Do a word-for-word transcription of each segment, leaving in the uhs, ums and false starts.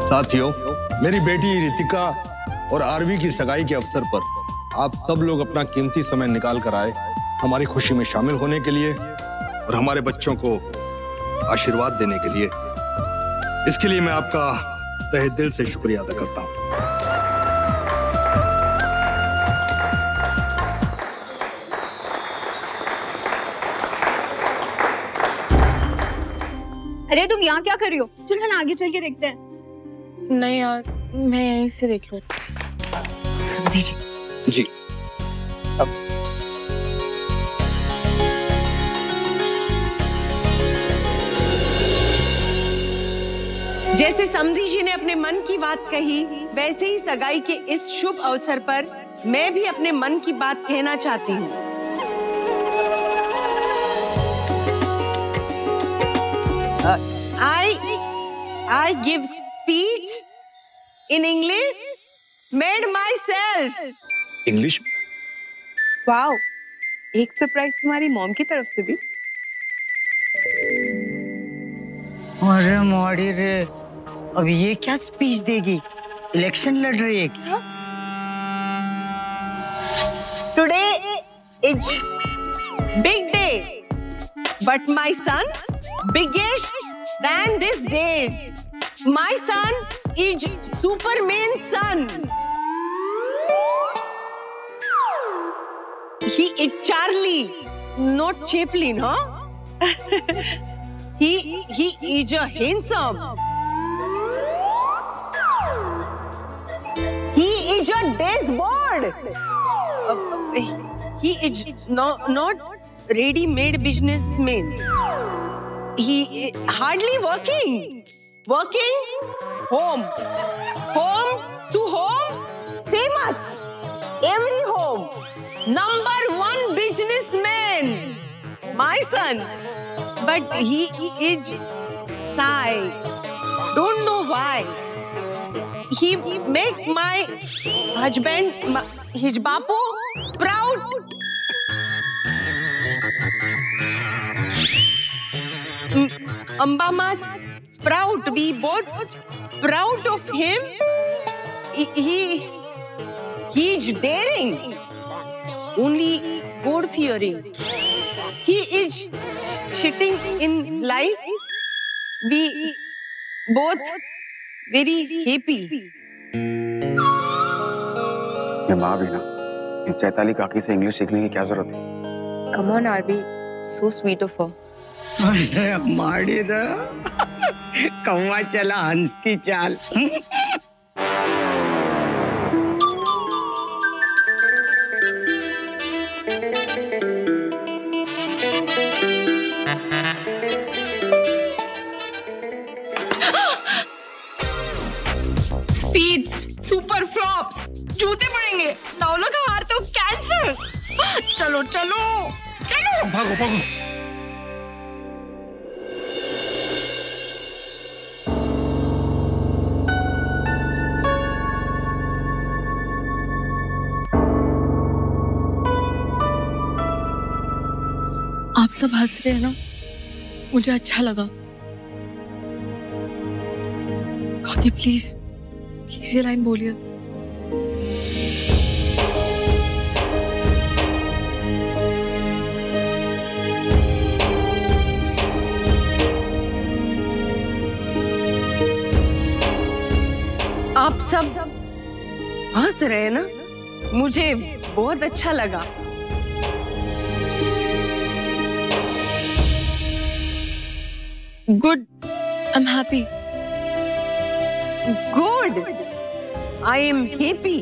साथियों, मेरी बेटी रितिका और आरवी की सगाई के अवसर पर आप सब लोग अपना कीमती समय निकाल कर आए हमारी खुशी में शामिल होने के लिए और हमारे बच्चों को आशीर्वाद देने के लिए। इसके लिए मैं आपका तहे दिल से शुक्रिया अदा करता हूं। अरे तुम यहाँ क्या कर रही हो? चलो ना आगे चल के देखते हैं। नहीं यार, मैं यहीं से देख लूं। समझी जी। जी। अब जैसे समधी जी ने अपने मन की बात कही, वैसे ही सगाई के इस शुभ अवसर पर मैं भी अपने मन की बात कहना चाहती हूँ। I I give speech in English made myself. English? Wow, एक सरप्राइज तुम्हारी मॉम की तरफ से भी। अरे मॉडी रे, अब ये क्या स्पीच देगी? इलेक्शन लड़ रही है क्या? Today is big day, but my son biggest than this days. My son is Superman's son. He is Charlie, not Chaplin, huh? he he is a handsome. He is a dashboard. Uh, he is not not ready-made businessman. He hardly working. Working home. Home to home. Famous. Every home. Number one businessman. My son. But he is shy. Don't know why. He make my husband, his bapu, proud. Amba must proud. We both proud of him. He he, he is daring. Only God fearing. He is sitting in life. We both very happy. ये माँ भी ना, ये चैताली काकी से English सीखने की क्या जरूरत है? Come on, Arby, so sweet of her. अरे माड़ी रे, कौवा चला हंस की चाल। Speeds, super flops, जूते पड़ेंगे, नौलों का हार तो कैंसर। चलो चलो चलो। भागो भागो। आप सब हंस रहे हैं ना, मुझे अच्छा लगा। काकी प्लीज प्लीज ये लाइन बोलिए। आप सब हंस रहे हैं ना, मुझे बहुत अच्छा लगा। Good, I'm happy. Good, I am happy.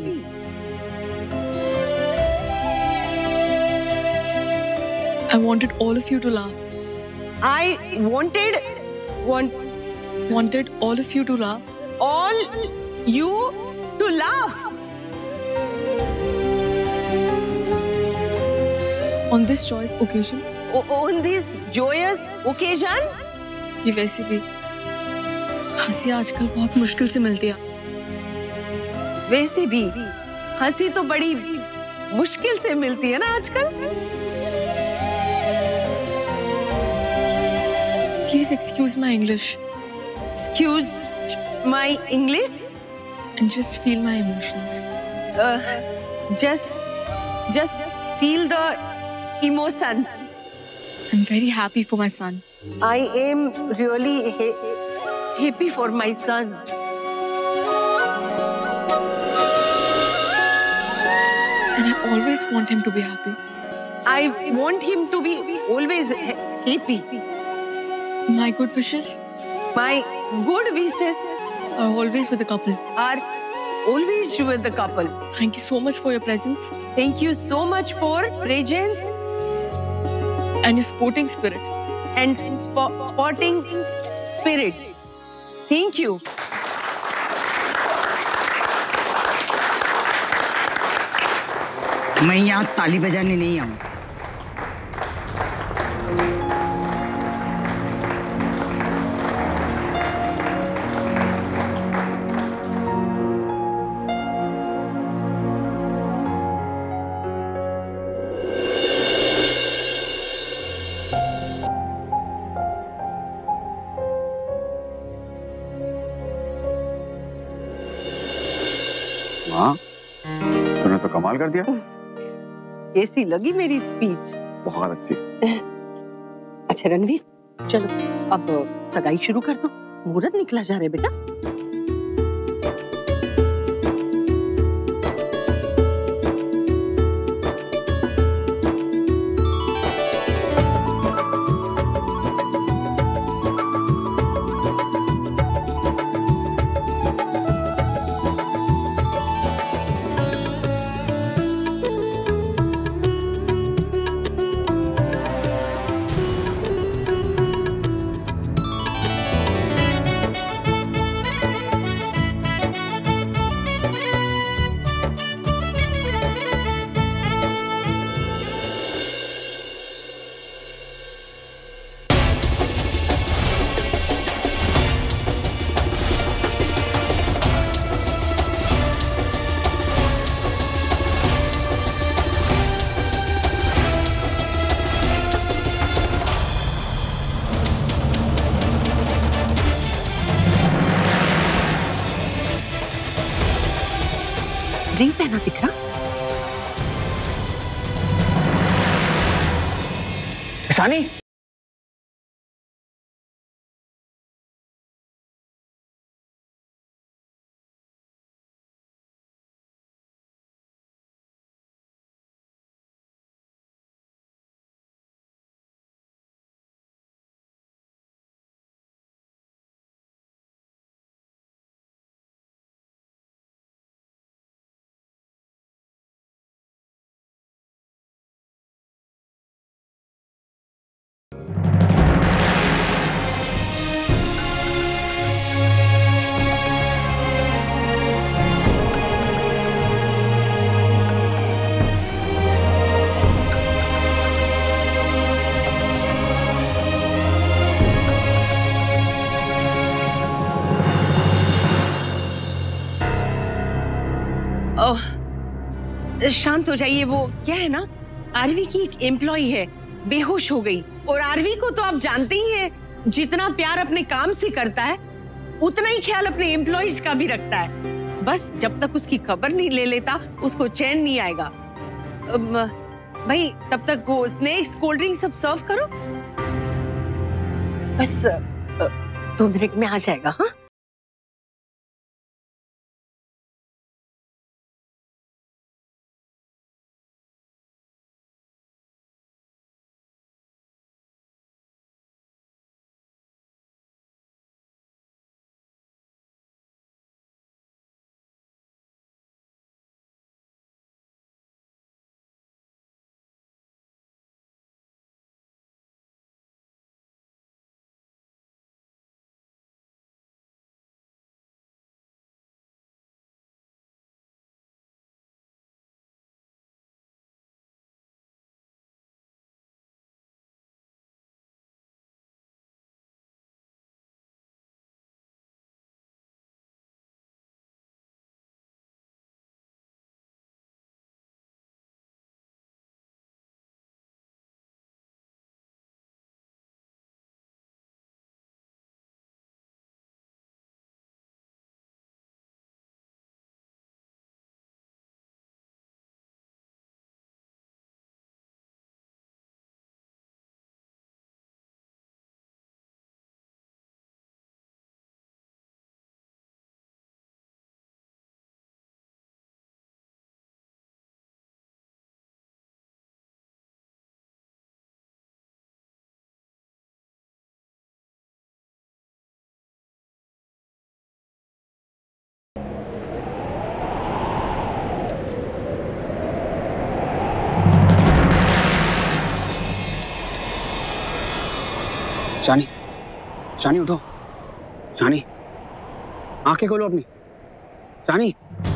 I wanted all of you to laugh. I wanted want Wanted all of you to laugh. all you to laugh. On this joyous occasion. O on this joyous occasion. ये वैसे भी हंसी आजकल बहुत मुश्किल से मिलती है। वैसे भी हंसी तो बड़ी मुश्किल से मिलती है ना आजकल। Please excuse my English. Excuse My English? And just feel my emotions. Uh, just, just feel the emotions. I'm very happy for my son. I am really ha happy for my son. And I always want him to be happy. I want him to be always ha happy. My good wishes My good wishes are always with the couple. are always with the couple. Thank you so much for your presence Thank you so much for presence and your sporting spirit. and spo sporting spirit. Thank you. मैं यहाँ ताली बजाने नहीं आऊँ। माँ, तूने तो कमाल कर दिया। कैसी लगी मेरी स्पीच? बहुत अच्छी। अच्छा रणवीर, चलो अब सगाई शुरू कर दो। मुहूर्त निकला जा रहा है बेटा। रिंग पहना दिख रहा? ईशानी। शांत हो जाइए। वो क्या है ना, आरवी की एक एम्प्लॉई है, बेहोश हो गई। और आरवी को तो आप जानते ही हैं, जितना प्यार अपने काम से करता है उतना ही ख्याल अपने एम्प्लॉइज का भी रखता है। बस जब तक उसकी खबर नहीं ले लेता उसको चैन नहीं आएगा। भाई तब तक वो स्नैक्स, कोल्ड ड्रिंक सब सर्व करो। बस दो मिनट में आ जाएगा। हाँ। शानी, शानी उठो, शानी, आंखें खोलो अपनी, शानी।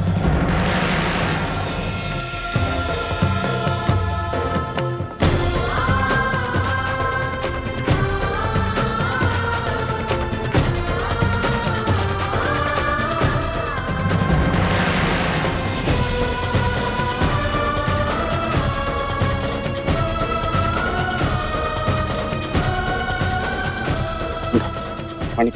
शानी,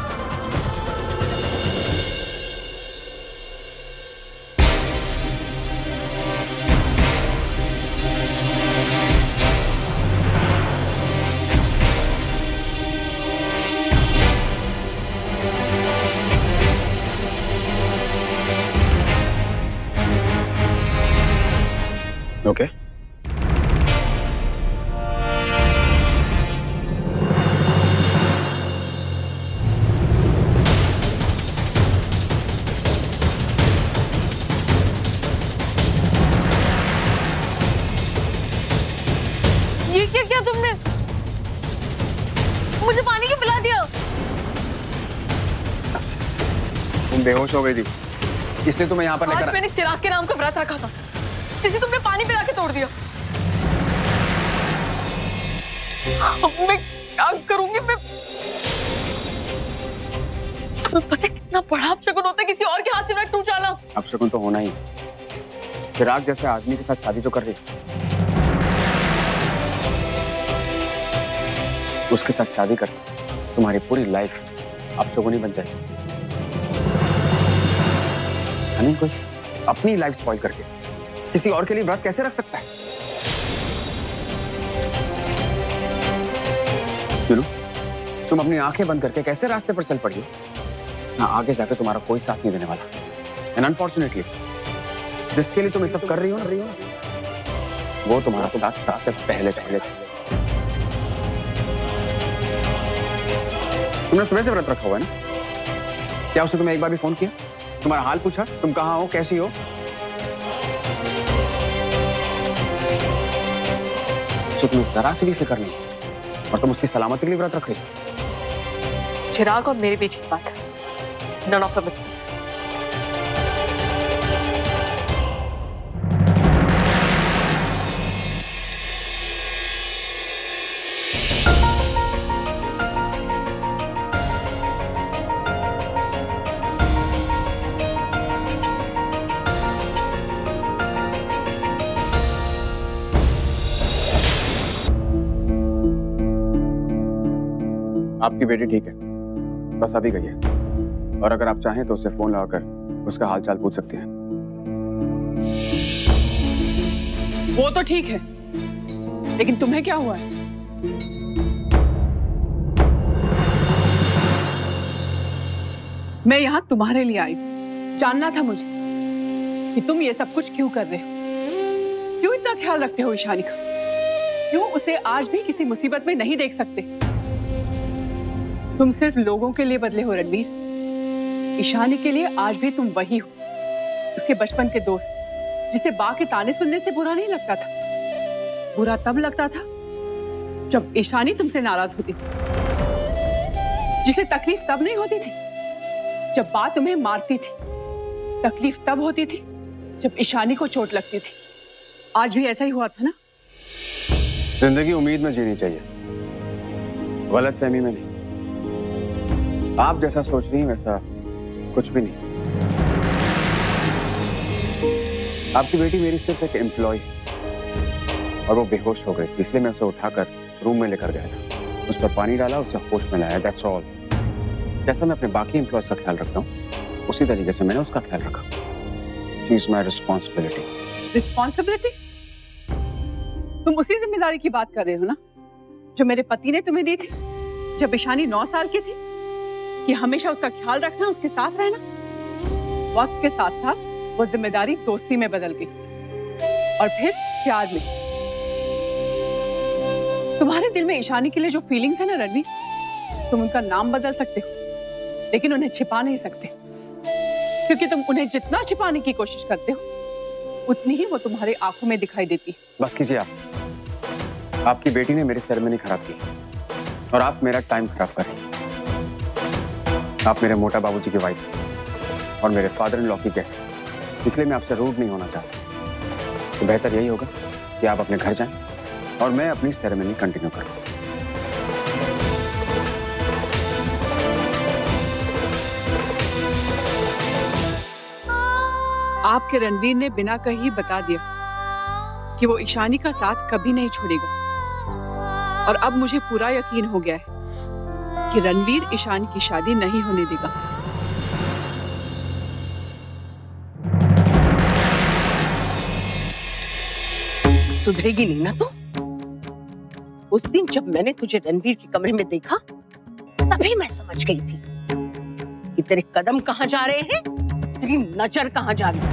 ओके? ये क्या किया तुमने? मुझे पानी क्यों पिला दिया? तुम बेहोश हो गई थी, इसलिए तुम्हें यहाँ पर लेकर। आज मैंने चिराग के नाम का व्रत रखा था, जिसे तुमने पानी पिला के तोड़ दिया। अब मैं क्या करूंगी? मैं तुम्हें पता है कितना बड़ा अपशगुन होता है किसी और के हाथ से व्रत टूट जाना? अपशगुन तो होना ही। चिराग जैसे आदमी के साथ शादी जो कर रही, उसके साथ शादी कर तुम्हारी पूरी लाइफ अपशगुन ही बन जाएगी। यानी कोई अपनी लाइफ स्पॉइल करके किसी और के लिए व्रत कैसे रख सकता है? चलो, तुम अपनी आंखें बंद करके कैसे रास्ते पर चल पड़ी हो? ना आगे जाकर तुम्हारा कोई साथ नहीं देने वाला। एंड अनफॉर्चुनेटली जिसके लिए तुम ये सब कर रही हो ना रही हो वो तुम्हारा साथ सबसे पहले छोड़े छोड़े। तुमने सुबह से व्रत रखा हुआ है ना? क्या उसने तुम्हें एक बार भी फोन किया, तुम्हारा हाल पूछा, तुम कहाँ हो, कैसी हो? तो तुम्हें जरा सी भी फिक्र नहीं और तुम उसकी सलामती के लिए व्रत रख रही हो। चिराग और मेरे बीच की बात है, none of your business। आपकी बेटी ठीक है, बस अभी गई है, और अगर आप चाहें तो उससे फोन लगाकर उसका हालचाल पूछ सकते हैं। वो तो ठीक है, लेकिन तुम्हें क्या हुआ है? मैं यहाँ तुम्हारे लिए आई, जानना था मुझे कि तुम ये सब कुछ क्यों कर रहे हो, क्यों इतना ख्याल रखते हो ईशानी का, क्यों उसे आज भी किसी मुसीबत में नहीं देख सकते? तुम सिर्फ लोगों के लिए बदले हो रणवीर, ईशानी के लिए आज भी तुम वही हो, उसके बचपन के दोस्त, जिसे बा के ताने सुनने से बुरा नहीं लगता था। बुरा तब लगता था जब ईशानी तुमसे नाराज होती थी, जिसे तकलीफ तब नहीं होती थी जब बा तुम्हें मारती थी, तकलीफ तब होती थी जब ईशानी को चोट लगती थी। आज भी ऐसा ही हुआ था ना? जिंदगी उम्मीद में जीनी चाहिए, गलतफहमी में नहीं। आप जैसा सोच रही हैं वैसा कुछ भी नहीं। आपकी बेटी मेरी सिर्फ एक एम्प्लॉय है और वो बेहोश हो गई, इसलिए मैं उसे उठाकर रूम में लेकर गया था, उस पर पानी डाला, उसे होश में लाया, दैट्स ऑल। जैसा मैं अपने बाकी एम्प्लॉयज का ख्याल रखता हूँ उसी तरीके से मैंने उसका ख्याल रखा। She is my responsibility. Responsibility? तुम उसी जिम्मेदारी की बात कर रहे हो ना जो मेरे पति ने तुम्हें दी थी जब ईशानी नौ साल की थी, कि हमेशा उसका ख्याल रखना, उसके साथ रहना। वक्त के साथ साथ वो जिम्मेदारी दोस्ती में बदल गई और फिर प्यार में। तुम्हारे दिल में ईशानी के लिए जो फीलिंग्स है ना रणवीर, तुम उनका नाम बदल सकते हो लेकिन उन्हें छिपा नहीं सकते, क्योंकि तुम उन्हें जितना छिपाने की कोशिश करते हो उतनी ही वो तुम्हारी आंखों में दिखाई देती है। बस कीजिए आप, आपकी बेटी ने मेरी सेरेमनी खराब की। और आप मेरा टाइम खराब कर रहे हैं। आप मेरे मोटा बाबूजी की वाइफ और मेरे फादर इन लॉ की गेस्ट, इसलिए मैं आपसे रूड नहीं होना चाहता। तो बेहतर यही होगा कि आप अपने घर जाएं और मैं अपनी सेरेमनी कंटिन्यू करूं। आपके रणवीर ने बिना कही बता दिया कि वो ईशानी का साथ कभी नहीं छोड़ेगा, और अब मुझे पूरा यकीन हो गया है कि रणवीर ईशानी की शादी नहीं होने देगा। सुधरेगी नहीं ना तू? उस दिन जब मैंने तुझे रणवीर के कमरे में देखा, तभी मैं समझ गई थी कि तेरे कदम कहां जा रहे हैं, तेरी नजर कहां जा रही है।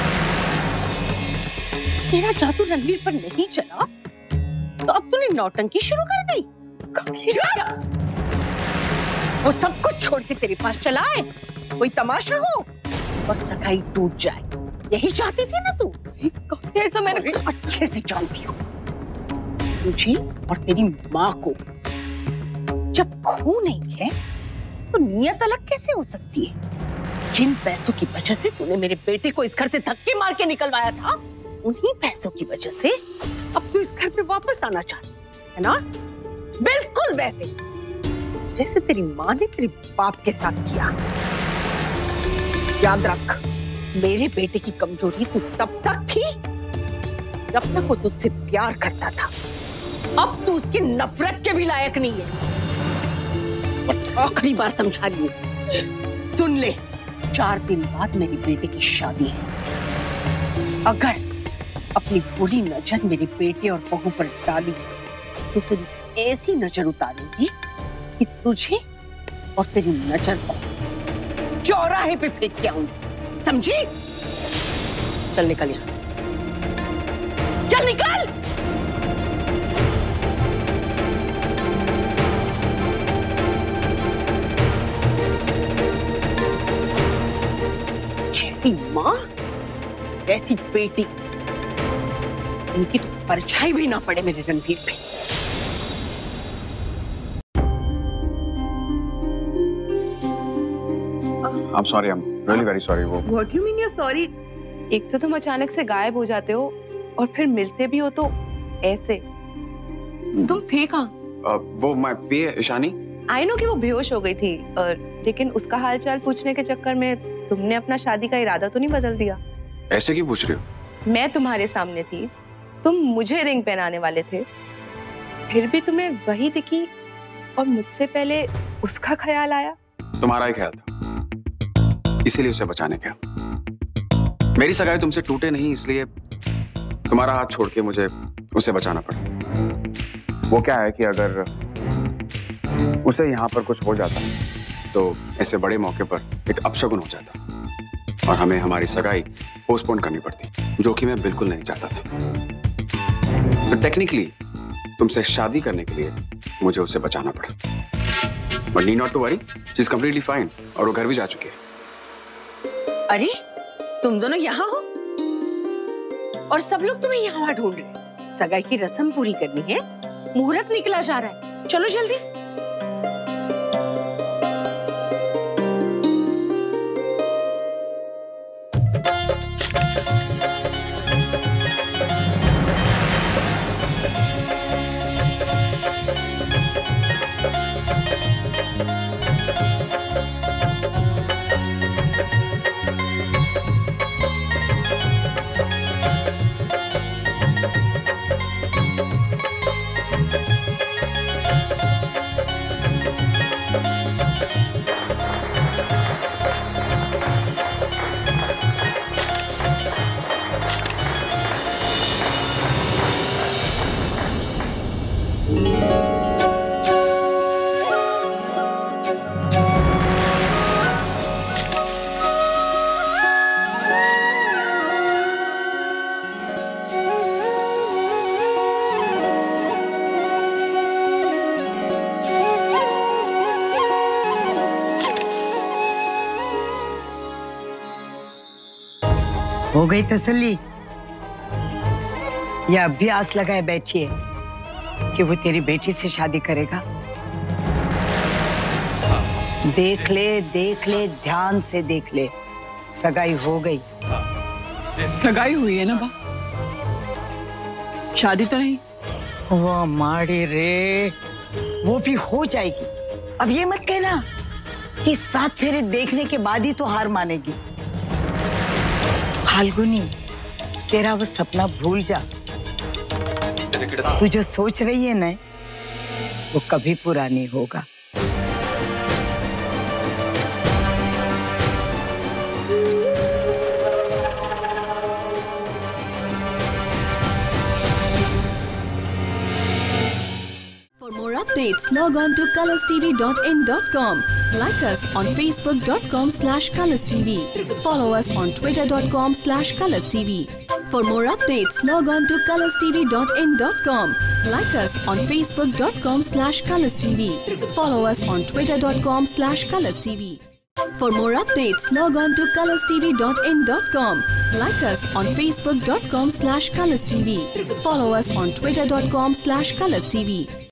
तेरा जादू रणवीर पर नहीं चला तो अब तूने नौटंकी शुरू कर दी। वो सब कुछ छोड़ के तेरे पास चला है, कोई तमाशा हो और सगाई टूट जाए, यही चाहती थी ना तू? ऐसा मैंने अच्छे से जानती हूँ तुझे और तेरी माँ को। जब खून नहीं है तो नीयत अलग कैसे हो सकती है? जिन पैसों की वजह से तूने मेरे बेटे को इस घर से धक्के मार के निकलवाया था, उन्हीं पैसों की वजह से अब तू इस घर पे वापस आना चाहती है ना? बिल्कुल वैसे जैसे तेरी माँ ने तेरे बाप के साथ किया। याद रख, मेरे बेटे की कमजोरी तू तब तक थी जब तक वो तुझसे प्यार करता था। अब तू उसकी नफरत के भी लायक नहीं है। आखिरी बार समझा रही हूँ, सुन ले, चार दिन बाद मेरी बेटे की शादी है। अगर अपनी बुरी नजर मेरे बेटे और बहू पर डाली तो तेरी ऐसी नजर उतारूंगी कि तुझे और तेरी नजर को चौराहे पे फेंक के आऊंगी, समझी? चल निकल यहां से, चल निकल। जैसी मां वैसी बेटी, इनकी तो परछाई भी ना पड़े मेरे रणवीर पे। I'm sorry, I'm really very sorry. वो What do you mean you're sorry? एक तो तुम अचानक से गायब हो जाते हो और फिर मिलते भी हो तो ऐसे। तुम थे कहाँ? uh, वो my पिए ईशानी। आई नो कि वो बेहोश हो गई थी, और लेकिन उसका हालचाल पूछने के चक्कर में तुमने अपना शादी का इरादा तो नहीं बदल दिया? ऐसे क्यों पूछ रही हो? मैं तुम्हारे सामने थी, तुम मुझे रिंग पहनाने वाले थे, फिर भी तुम्हें वही दिखी और मुझसे पहले उसका ख्याल आया। तुम्हारा ही ख्याल था, इसीलिए उसे बचाने गया। मेरी सगाई तुमसे टूटे नहीं, इसलिए तुम्हारा हाथ छोड़ के मुझे उसे बचाना पड़ा। वो क्या है कि अगर उसे यहाँ पर कुछ हो जाता तो ऐसे बड़े मौके पर एक अपशगुन हो जाता और हमें हमारी सगाई पोस्टपोन करनी पड़ती, जो कि मैं बिल्कुल नहीं चाहता था। तो टेक्निकली तुमसे शादी करने के लिए मुझे उसे बचाना पड़ा। But need not to worry, she is completely fine और वो घर भी जा चुकी है। अरे तुम दोनों यहाँ हो और सब लोग तुम्हें यहाँ ढूंढ रहे हैं। सगाई की रस्म पूरी करनी है, मुहूर्त निकला जा रहा है, चलो जल्दी। हो गई तसल्ली? या अभी आस लगाए बैठी है कि वो तेरी बेटी से शादी करेगा? देख ले देख ले ध्यान से देख ले, सगाई हो गई। सगाई हुई है ना बा, शादी तो नहीं। वो माड़ी रे, वो भी हो जाएगी। अब ये मत कहना कि सात फेरे देखने के बाद ही तो हार मानेगी। फाल्गुनी, तेरा वो सपना भूल जा। तू जो सोच रही है ना, वो कभी पूरा नहीं होगा। For more updates, log on to colors t v dot in dot com. Like us on facebook dot com slash colors t v. Follow us on twitter dot com slash colors t v. For more updates, log on to colors t v dot in dot com. Like us on facebook dot com slash colors t v. Follow us on twitter dot com slash colors t v. For more updates, log on to colors t v dot in dot com. Like us on facebook dot com slash colors t v. Follow us on twitter dot com slash colors t v.